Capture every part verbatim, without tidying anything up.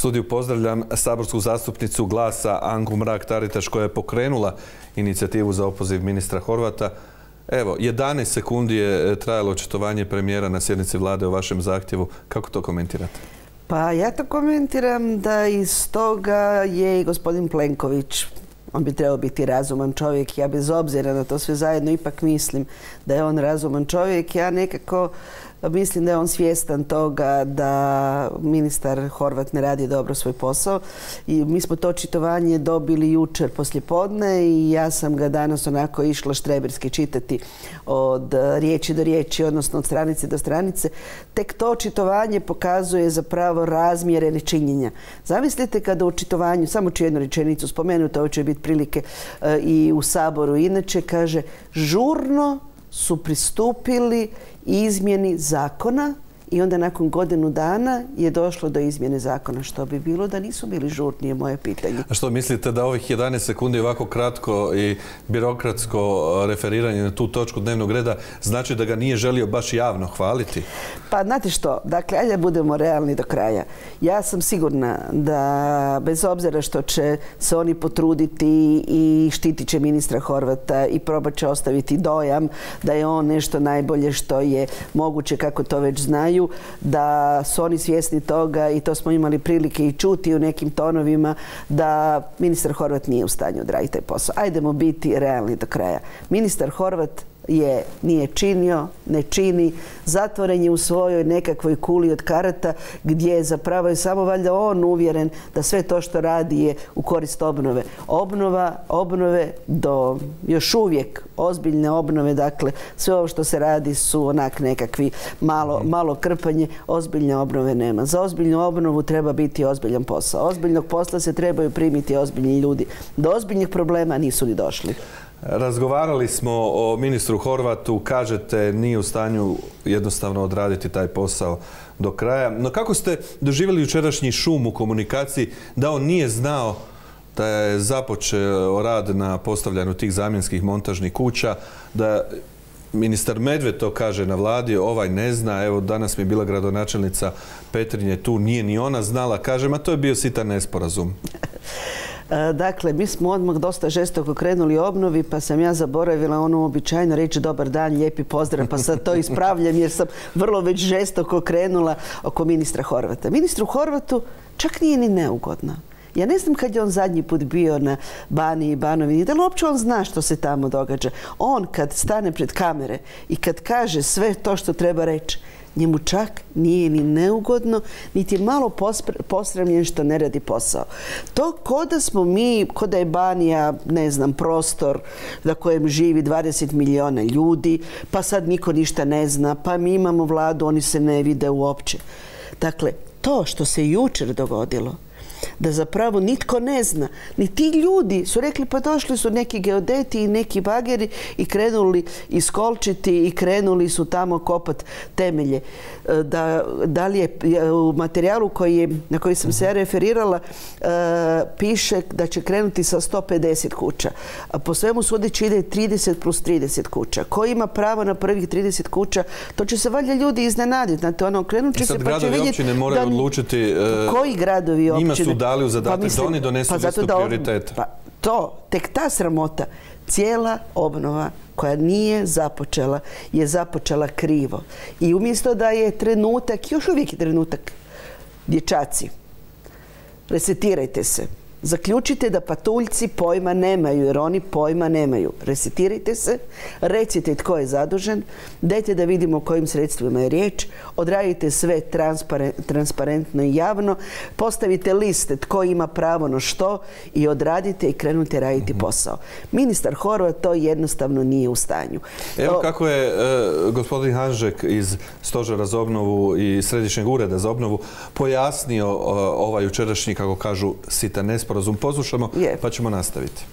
studiju pozdravljam saborsku zastupnicu Glasa Anku Mrak-Taritaš koja je pokrenula inicijativu za opoziv ministra Horvata. Evo, jedanaest sekundi je trajalo očitovanje premijera na sjednici vlade o vašem zahtjevu. Kako to komentirate? Pa ja to komentiram da iz toga je i gospodin Plenković, on bi trebao biti razuman čovjek. Ja bez obzira na to sve zajedno ipak mislim da je on razuman čovjek. Ja nekako mislim da je on svjestan toga da ministar Horvat ne radi dobro svoj posao. I mi smo to očitovanje dobili jučer poslijepodne i ja sam ga danas onako išla štreberski čitati od riječi do riječi, odnosno od stranice do stranice. Tek to očitovanje pokazuje zapravo razmjere nečinjenja. Zamislite kada u očitovanju, samo ću jednu rečenicu spomenuti, ovo će biti prilike i u Saboru inače, kaže žurno su pristupili izmjeni zakona i onda nakon godinu dana je došlo do izmjene zakona. Što bi bilo da nisu bili žurni, je moje pitanje. A što mislite da ovih jedanaest sekundi ovako kratko i birokratsko referiranje na tu točku dnevnog reda znači da ga nije želio baš javno hvaliti? Pa znate što, dakle, ajde budemo realni do kraja. Ja sam sigurna da bez obzira što će se oni potruditi i štitit će ministra Horvata i probat će ostaviti dojam da je on nešto najbolje što je moguće, kako to već znaju, da su oni svjesni toga i to smo imali prilike i čuti u nekim tonovima da ministar Horvat nije u stanju odraditi taj posao. Ajdemo biti realni do kraja. Ministar Horvat je nije činio, ne čini, zatvoren je u svojoj nekakvoj kuli od karata gdje zapravo je samo valjda on uvjeren da sve to što radi je u korist obnove. Obnova, obnove do još uvijek ozbiljne obnove, dakle sve ovo što se radi su onak nekakvi malo, malo krpanje, ozbiljne obnove nema. Za ozbiljnu obnovu treba biti ozbiljan posao. Ozbiljnog posla se trebaju primiti ozbiljni ljudi. Do ozbiljnih problema nisu ni došli. Razgovarali smo o ministru Horvatu, kažete nije u stanju jednostavno odraditi taj posao do kraja. No kako ste doživjeli jučerašnji šum u komunikaciji da on nije znao da je započeo rad na postavljanju tih zamjenskih montažnih kuća, da ministar Medved to kaže na vladi, ovaj ne zna, evo danas mi je bila gradonačelnica Petrinje tu, nije ni ona znala, kažem, a to je bio sitan nesporazum. Dakle, mi smo odmah dosta žestoko krenuli obnovi, pa sam ja zaboravila ono običajno reći dobar dan, lijepi pozdrav, pa sad to ispravljam jer sam vrlo već žestoko krenula oko ministra Horvata. Ministru Horvatu čak nije ni neugodno. Ja ne znam kad je on zadnji put bio na Baniji i Banovini, da li uopće on zna što se tamo događa. On kad stane pred kamere i kad kaže sve to što treba reći, njemu čak nije ni neugodno, niti je malo posramljen što ne radi posao. To ko da smo mi, ko da je Banija, ne znam, prostor na kojem živi dvadeset milijuna ljudi, pa sad niko ništa ne zna, pa mi imamo vladu, oni se ne vide uopće. Dakle, to što se jučer dogodilo, da zapravo nitko ne zna. Ni ti ljudi su rekli pa došli su neki geodeti i neki bageri i krenuli iskolčiti i krenuli su tamo kopat temelje. Da, da li je u materijalu koji je, na koji sam se ja referirala uh, piše da će krenuti sa sto pedeset kuća. A po svemu sudeći ide trideset plus trideset kuća. Ko ima pravo na prvih trideset kuća, to će se valjda ljudi iznenaditi. Znate, ono, krenut će se pa će vidjeti općine moraju da, odlučiti uh, koji gradovi općine. Njima su dali u zadatak pa mislim, da oni donesu pa listu prioriteta. Pa to, tek ta sramota, cijela obnova koja nije započela, je započela krivo. I umjesto da je trenutak, još uvijek je trenutak, dječaci, resetirajte se. Zaključite da patuljci pojma nemaju, jer oni pojma nemaju. Resetirajte se, recite tko je zadužen, dajte da vidimo o kojim sredstvima je riječ, odradite sve transparentno i javno, postavite liste tko ima pravo na što i odradite i krenute raditi posao. Ministar Horvat to jednostavno nije u stanju. Evo kako je e, gospodin Hanžek iz Stožera za obnovu i Središnjeg ureda za obnovu pojasnio o, ovaj jučerašnji, kako kažu, sitan nesporazum. Poslušamo, pa ćemo nastaviti.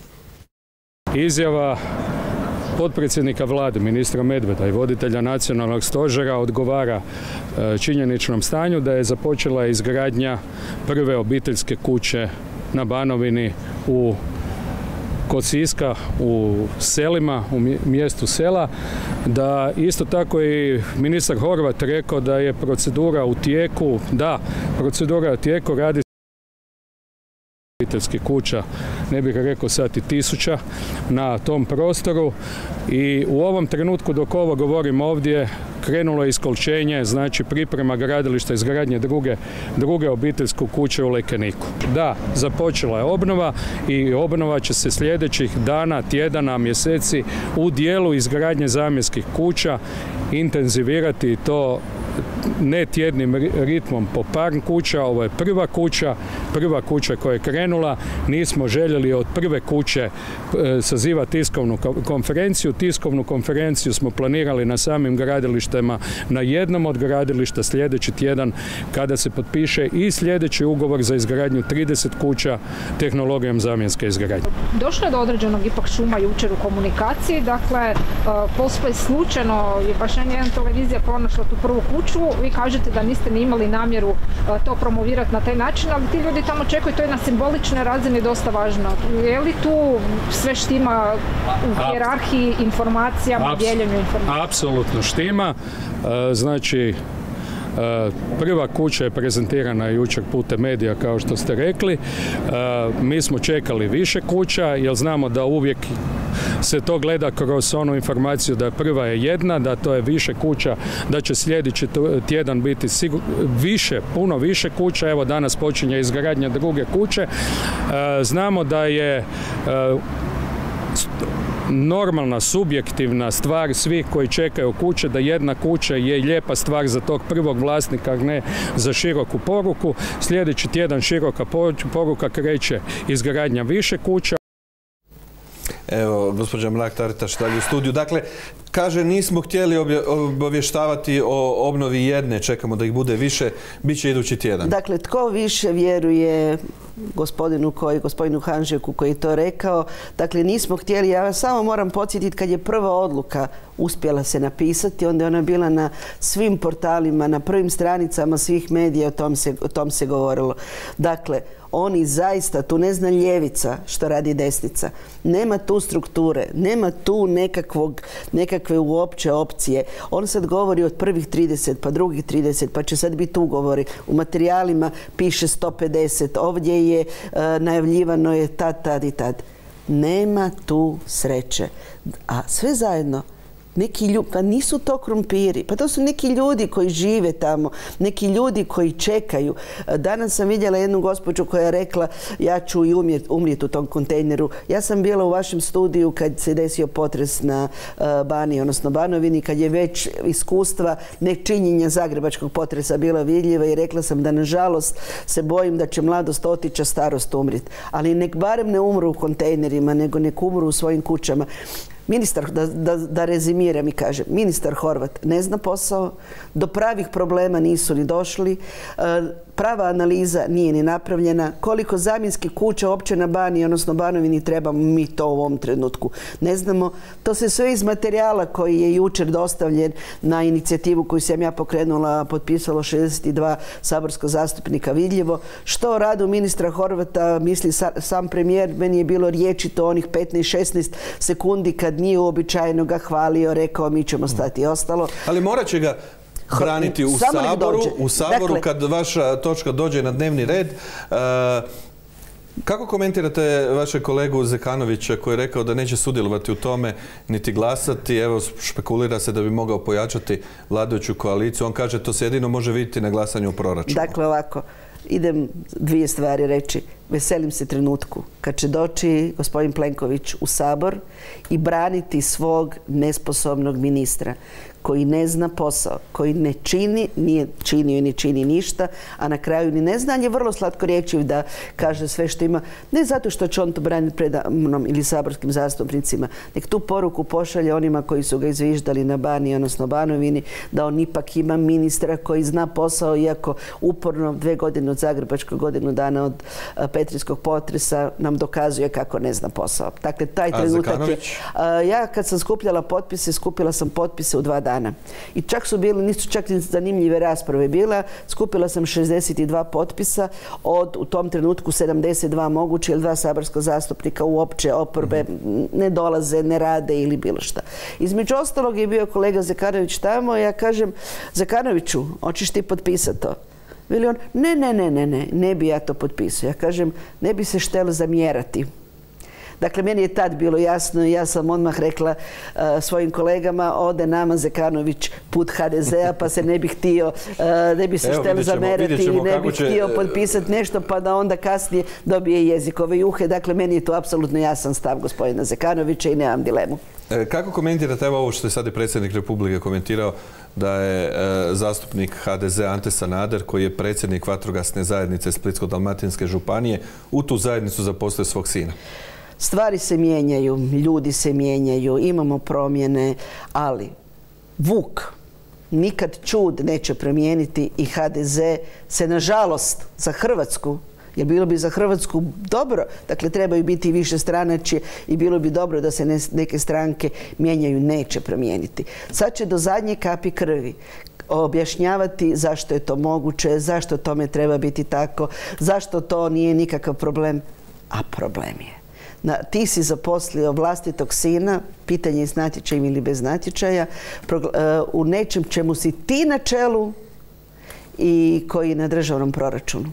Izjava potpredsjednika vlade, ministra Medveda i voditelja nacionalnog stožera odgovara činjeničnom stanju da je započela izgradnja prve obiteljske kuće na Banovini u kod Siska u selima, u mjestu sela, da isto tako i ministar Horvat rekao da je procedura u tijeku, da, procedura je u tijeku, radi obiteljskih kuća, ne bih rekao sad i tisuća na tom prostoru i u ovom trenutku dok ovo govorim ovdje krenulo je iskolčenje, znači priprema gradilišta izgradnje druge, druge obiteljske kuće u Lekeniku. Da, započela je obnova i obnova će se sljedećih dana, tjedana, mjeseci u dijelu izgradnje zamjenskih kuća intenzivirati i to ne tjednim ritmom po par kuća, ovo je prva kuća, prva kuća koja je krenula, nismo željeli od prve kuće sazivati tiskovnu konferenciju, tiskovnu konferenciju smo planirali na samim gradilištima, na jednom od gradilišta sljedeći tjedan kada se potpiše i sljedeći ugovor za izgradnju trideset kuća tehnologijom zamjenske izgradnje. Došlo je do određenog ipak šuma jučer u komunikaciji, dakle, posve slučajno je baš jedna televizija pronašla tu prvu kuću, vi kažete da niste ni imali namjeru to promovirati na taj način, ali ti ljudi tamo čekaju, to je na simboličnoj razini dosta važno. Je li tu sve štima u hijerarhiji informacijama, dijeljenju informacija? Apsolutno štima. Znači, prva kuća je prezentirana jučer putem medija, kao što ste rekli. Mi smo čekali više kuća, jer znamo da uvijek se to gleda kroz onu informaciju da prva je jedna, da to je više kuća, da će sljedeći tjedan biti više, puno više kuća. Evo danas počinje izgradnja druge kuće. Znamo da je normalna, subjektivna stvar svih koji čekaju kuće, da jedna kuća je lijepa stvar za tog prvog vlasnika, a ne za široku poruku. Sljedeći tjedan široka poruka kreće izgradnja više kuća. Evo, gospođa Mrak-Taritaš dalje u studiju. Dakle, kaže nismo htjeli obavještavati o obnovi jedne, čekamo da ih bude više, bit će idući tjedan. Dakle, tko više vjeruje gospodinu koji, gospodinu Hanžeku koji je to rekao, dakle nismo htjeli, ja vas samo moram podsjetiti kad je prva odluka uspjela se napisati, onda je ona bila na svim portalima, na prvim stranicama svih medija, o tom se, o tom se govorilo. Dakle, oni zaista, tu ne zna ljevica što radi desnica, nema tu strukture, nema tu nekakvog, nekakve uopće opcije. On sad govori od prvih trideset, pa drugih trideset, pa će sad biti ugovori. U materijalima piše sto pedeset, ovdje je uh, najavljivano je tad, tad i tad. Nema tu sreće. A sve zajedno, neki ljudi, pa nisu to krumpiri, pa to su neki ljudi koji žive tamo, neki ljudi koji čekaju. Danas sam vidjela jednu gospođu koja je rekla ja ću i umrijeti u tom kontejneru. Ja sam bila u vašem studiju kad se desio potres na uh, Baniji, odnosno Banovini, kad je već iskustva nečinjenja zagrebačkog potresa bila vidljiva i rekla sam da nažalost se bojim da će mladost otići, a starost umrijeti. Ali nek barem ne umru u kontejnerima, nego nek umru u svojim kućama. Ministar, da, da, da rezimiram i kažem, ministar Horvat ne zna posao, do pravih problema nisu ni došli, prava analiza nije ni napravljena, koliko zamjenskih kuća uopće na Baniji, odnosno Banovini trebamo mi to u ovom trenutku. Ne znamo, to se sve iz materijala koji je jučer dostavljen na inicijativu koju sam ja pokrenula, potpisalo šezdeset dva saborska zastupnika vidljivo. Što o radu ministra Horvata misli sam premijer, meni je bilo riječi to onih petnaest šesnaest sekundi kad nije uobičajeno ga hvalio, rekao mi ćemo stati i ostalo. Ali morat će ga braniti u Saboru, u Saboru dakle, kad vaša točka dođe na dnevni red. Uh, kako komentirate vašeg kolegu Zekanovića koji je rekao da neće sudjelovati u tome niti glasati? Evo, špekulira se da bi mogao pojačati vladajuću koaliciju. On kaže to se jedino može vidjeti na glasanju u proračunu. Dakle, ovako, idem dvije stvari reći. Veselim se trenutku kad će doći gospodin Plenković u Sabor i braniti svog nesposobnog ministra koji ne zna posao, koji ne čini, nije činio i ne čini ništa, a na kraju ni ne zna, je vrlo slatko riječiv da kaže sve što ima, ne zato što će on to braniti pred mnom ili saborskim zastupnicima, nek tu poruku pošalje onima koji su ga izviždali na Baniji, odnosno Banovini, da on ipak ima ministra koji zna posao, iako uporno dve godine od Zagrebačkog, godinu dana od petrinskog potresa nam dokazuje kako ne zna posao. Dakle, taj trenutak je... Ja kad sam skupljala potpise, skupila sam potpise u dva dana. stana. I čak su bili, nisu čak ni zanimljive rasprave bila, skupila sam šezdeset dva potpisa od u tom trenutku sedamdeset dva moguće, jer dva saborska zastupnika uopće oporbe ne dolaze, ne rade ili bilo šta. Između ostalog je bio kolega Zekanović tamo i ja kažem, Zekanoviću, hoćeš ti potpisati to? Veli on, ne, ne, ne, ne, ne, ne bi ja to potpisao. Ja kažem, ne bi se štelo zamjerati. Dakle, meni je tad bilo jasno i ja sam odmah rekla uh, svojim kolegama, ode nama Zekanović put ha de zea, pa se ne bi htio, uh, ne bi se štelo zamerati i ne bi će... htio potpisati nešto, pa da onda kasnije dobije jezikove juhe. Dakle, meni je to apsolutno jasan stav gospodina Zekanovića i nemam dilemu. E, kako komentirate evo ovo što je sad i predsjednik Republike komentirao da je e, zastupnik ha de zea Ante Sanader, koji je predsjednik vatrogasne zajednice Splitsko-dalmatinske županije, u tu zajednicu zaposlio svog sina? Stvari se mijenjaju, ljudi se mijenjaju, imamo promjene, ali vuk nikad čud neće promijeniti i ha de ze se nažalost za Hrvatsku, jer bilo bi za Hrvatsku dobro, dakle trebaju biti više stranačije i bilo bi dobro da se neke stranke mijenjaju, neće promijeniti. Sad će do zadnje kapi krvi objašnjavati zašto je to moguće, zašto tome treba biti tako, zašto to nije nikakav problem, a problem je. Na, ti si zaposlio vlastitog sina, pitanje je s natječajem ili bez natječaja, progla, uh, u nečem čemu si ti na čelu i koji je na državnom proračunu.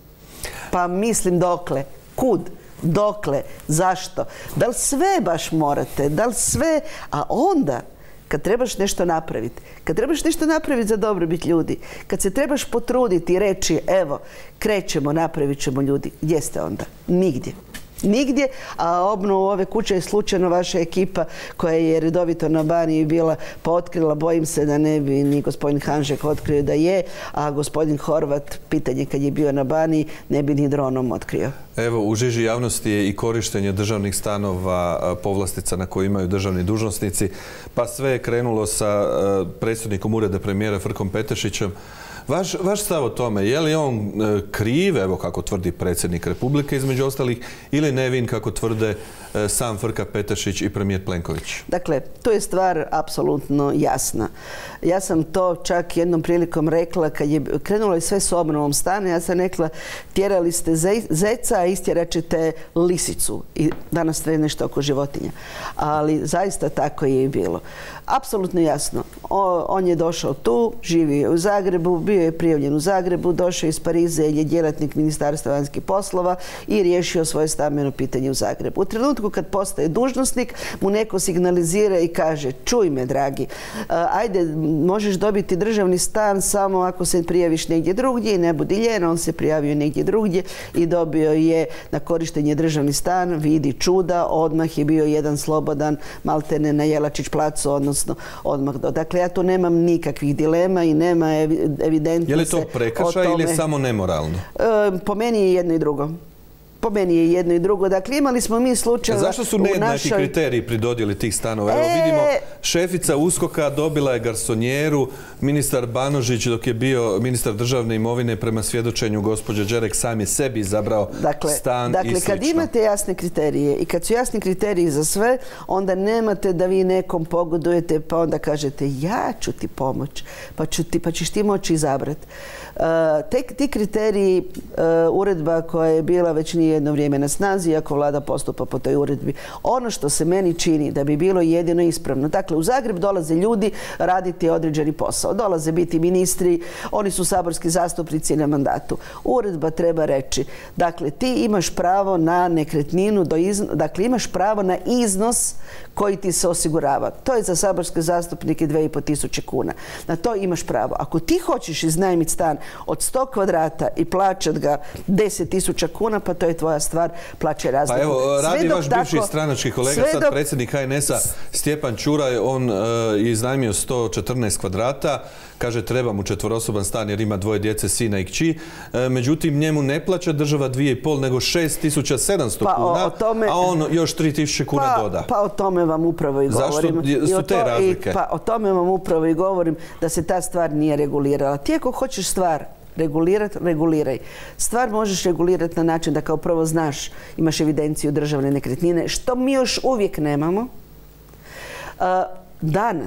Pa mislim dokle, kud, dokle, zašto, da li sve baš morate, da li sve, a onda kad trebaš nešto napraviti, kad trebaš nešto napraviti za dobrobit ljudi, kad se trebaš potruditi i reći evo, krećemo, napravit ćemo ljudi, gdje ste onda? Nigdje. Nigdje, a obnovu ove kuće je slučajno vaša ekipa koja je redovito na Baniji bila pa otkrila, bojim se da ne bi ni gospodin Hanžek otkrio da je, a gospodin Horvat, pitanje kad je bio na Baniji, ne bi ni dronom otkrio. Evo, u žiži javnosti je i korištenje državnih stanova, povlastica na koje imaju državni dužnosnici, pa sve je krenulo sa predsjednikom ureda premijera Frkom Petešićem. Vaš, vaš stav o tome, je li on e, kriv, evo kako tvrdi predsjednik Republike između ostalih, ili nevin kako tvrde e, sam Frka Petešić i premijer Plenković? Dakle, to je stvar apsolutno jasna. Ja sam to čak jednom prilikom rekla, kad je krenulo i sve s obnovom stana, ja sam rekla, tjerali ste zeca, a istjerat ćete lisicu. I danas sve nešto oko životinja. Ali zaista tako je i bilo. Apsolutno jasno. O, on je došao tu, živio u Zagrebu, bio je prijavljen u Zagrebu, došao iz Pariza jer je djelatnik Ministarstva vanjskih poslova i riješio svoje stambeno pitanje u Zagrebu. U trenutku kad postaje dužnosnik, mu neko signalizira i kaže, čuj me dragi, ajde, možeš dobiti državni stan samo ako se prijaviš negdje drugdje i ne budi ljen. On se prijavio negdje drugdje i dobio je na korištenje državni stan, vidi čuda, odmah je bio jedan slobodan, maltene na Jelačić placu, odnosno odmah do. Dakle, ja tu nemam nikakvih dilema i nema evidentno. Je li to prekršaj ili je samo nemoralno? E, po meni je jedno i drugo. Po meni je jedno i drugo. Dakle, imali smo mi slučajeva... Zašto su nejednaki našoj... kriteriji pri dodjeli tih stanova? Evo e... vidimo, šefica uskoka dobila je garsonjeru, ministar Banožić dok je bio ministar državne imovine prema svjedočenju gospođe Đerek sam je sebi izabrao dakle, stan dakle, i slično. Dakle, kad imate jasne kriterije i kad su jasni kriteriji za sve, onda nemate da vi nekom pogodujete pa onda kažete ja ću ti pomoć, pa, ću ti, pa ćeš ti moći izabrati. Uh, te, ti kriteriji, uh, uredba koja je bila već nije jedno vrijeme na snazi, iako vlada postupa po toj uredbi. Ono što se meni čini da bi bilo jedino ispravno. Dakle, u Zagreb dolaze ljudi raditi određeni posao. Dolaze biti ministri, oni su saborski zastupnici na mandatu. Uredba treba reći, dakle, ti imaš pravo na nekretninu, do izno, dakle, imaš pravo na iznos koji ti se osigurava. To je za saborske zastupnike dvije i pol tisuće kuna. Na to imaš pravo. Ako ti hoćeš iznajmiti stan od sto kvadrata i plaćat ga deset tisuća kuna, pa to je tvoja stvar, plaće razliku. Pa evo, radi vaš bivši stranački kolega, sad dok... predsjednik ha en es-a Stjepan Čuraj, on je uh, iznajmio sto četrnaest kvadrata, kaže treba mu četverosoban stan jer ima dvoje djece, sina i kći, e, međutim njemu ne plaća država dvije i pol nego šest tisuća sedamsto pa kuna, o, o tome, a on još tri tisuće kuna pa, doda. Pa o tome vam upravo i govorim. Zašto su te to, razlike? I, pa o tome vam upravo i govorim da se ta stvar nije regulirala. Ti ako hoćeš stvar regulirati, reguliraj. Stvar možeš regulirati na način da kao prvo znaš, imaš evidenciju državne nekretnine, što mi još uvijek nemamo. Uh, danas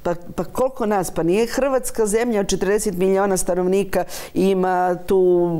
Pa, pa koliko nas? Pa nije Hrvatska zemlja od četrdeset milijuna stanovnika i ima tu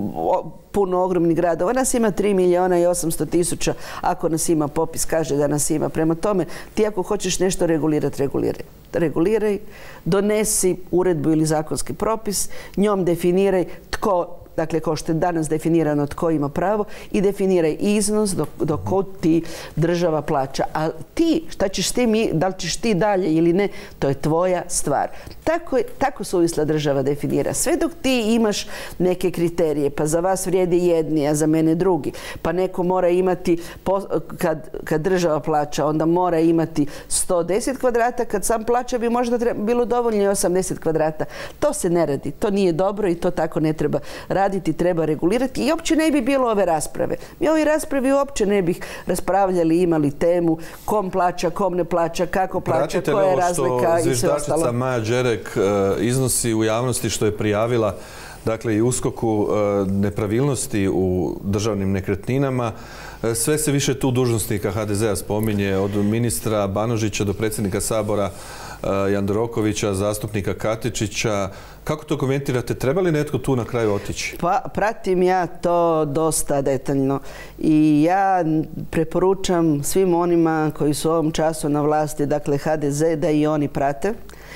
puno ogromnih gradova. Nas ima tri milijuna i osamsto tisuća, ako nas ima, popis kaže da nas ima. Prema tome, ti ako hoćeš nešto regulirati, reguliraj. Reguliraj, donesi uredbu ili zakonski propis, njom definiraj tko, dakle kao što je danas definirano tko ima pravo, i definiraj iznos do, do kod ti država plaća. A ti, šta ćeš ti, da li ćeš ti dalje ili ne, to je tvoja stvar. Tako, je, tako suvisla država definira. Sve dok ti imaš neke kriterije, pa za vas vrijedi jedni, a za mene drugi, pa neko mora imati, kad, kad država plaća, onda mora imati sto deset kvadrata, kad sam plaća bi možda treba, bilo dovoljno i osamdeset kvadrata. To se ne radi, to nije dobro i to tako ne treba raditi, treba regulirati i uopće ne bi bilo ove rasprave. Mi ove rasprave uopće ne bih raspravljali, imali temu kom plaća, kom ne plaća, kako plaća, koja je razlika i sve ostalo. Maja Đerek iznosi u javnosti što je prijavila, dakle i uskoku, nepravilnosti u državnim nekretninama. Sve se više tu dužnosnika ha de zea spominje, od ministra Banožića do predsjednika Sabora Jandrokovića, zastupnika Katičića. Kako to komentirate? Treba li netko tu na kraju otići? Pa, pratim ja to dosta detaljno i ja preporučam svim onima koji su u ovom času na vlasti, dakle ha de ze, da i oni prate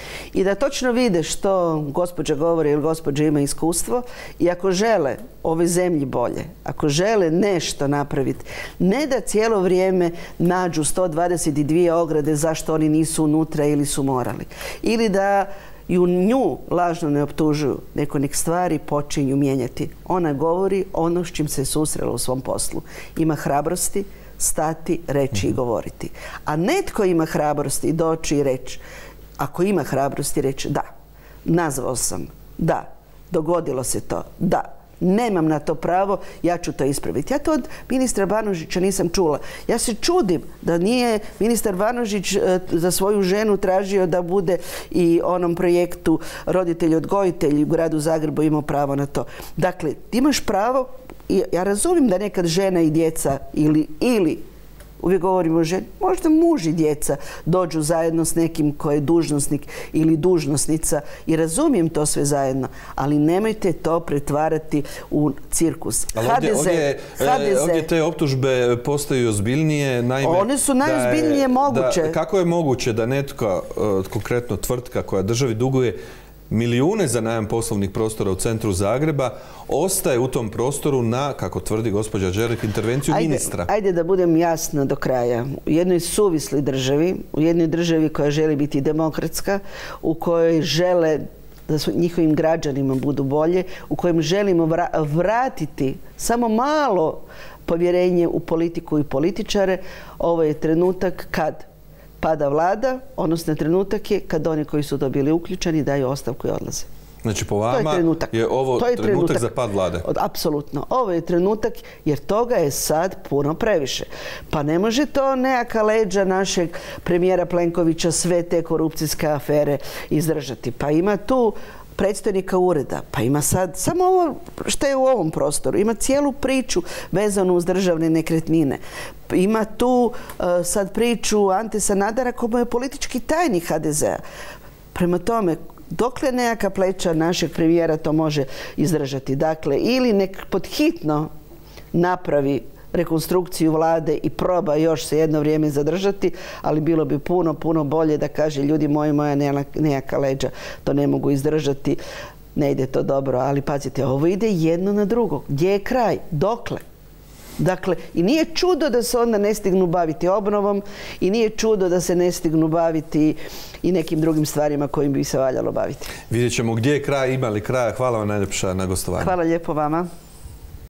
i da točno vide što gospođa govori, jer gospođa ima iskustvo, i ako žele ove zemlji bolje, ako žele nešto napraviti, ne da cijelo vrijeme nađu sto dvadeset dvije ograde zašto oni nisu unutra ili su morali. Ili da ju nju lažno ne optužuju, neko nek stvari počinju mijenjati. Ona govori ono s čim se susrela u svom poslu. Ima hrabrosti stati, reći i govoriti. A netko ima hrabrosti doći i reći, ako ima hrabrosti reći da, nazvao sam, da, dogodilo se to, da, nemam na to pravo, ja ću to ispraviti. Ja to od ministra Banožića nisam čula. Ja se čudim da nije ministar Banožić za svoju ženu tražio da bude i onom projektu roditelj odgojitelj u gradu Zagrebu imao pravo na to. Dakle, ti imaš pravo, i ja razumijem da nekad žena i djeca ili, ili uvijek govorimo o ženi, možda muž i djeca dođu zajedno s nekim ko je dužnosnik ili dužnosnica i razumijem to sve zajedno, ali nemojte to pretvarati u cirkus. Ali ovdje, ha de ze, ovdje, ha de ze, ovdje te optužbe postaju ozbiljnije. Naime, one su najozbiljnije da je, moguće. Da, kako je moguće da netko, konkretno tvrtka koja državi duguje milijune za najam poslovnih prostora u centru Zagreba, ostaje u tom prostoru na, kako tvrdi gospođa Đerek, intervenciju ajde, ministra? Ajde da budem jasna do kraja. U jednoj suvisloj državi, u jednoj državi koja želi biti demokratska, u kojoj žele da su njihovim građanima budu bolje, u kojem želimo vra- vratiti samo malo povjerenje u politiku i političare, ovo je trenutak kad pada vlada, odnosno trenutak je kad oni koji su to bili uključeni daju ostavku i odlaze. Znači po vama je, je ovo to je trenutak, trenutak za pad vlade? Apsolutno. Ovo je trenutak jer toga je sad puno previše. Pa ne može to nejaka leđa našeg premijera Plenkovića sve te korupcijske afere izdržati. Pa ima tu predstojnika ureda, pa ima sad samo ovo što je u ovom prostoru, ima cijelu priču vezanu uz državne nekretnine. Ima tu uh, sad priču Ante Sanadera koji je politički tajnik ha de zea. Prema tome, dokle nejaka pleća našeg premijera to može izdržati? Dakle, ili nek podhitno napravi rekonstrukciju vlade i proba još se jedno vrijeme zadržati, ali bilo bi puno, puno bolje da kaže ljudi moji, moja nejaka leđa to ne mogu izdržati, ne ide to dobro, ali pazite, ovo ide jedno na drugo. Gdje je kraj? Dokle? Dakle, i nije čudo da se onda ne stignu baviti obnovom i nije čudo da se ne stignu baviti i nekim drugim stvarima kojim bi se valjalo baviti. Vidjet ćemo gdje je kraj, ima li kraja. Hvala vam najljepša na gostovanju. Hvala lijepo vama.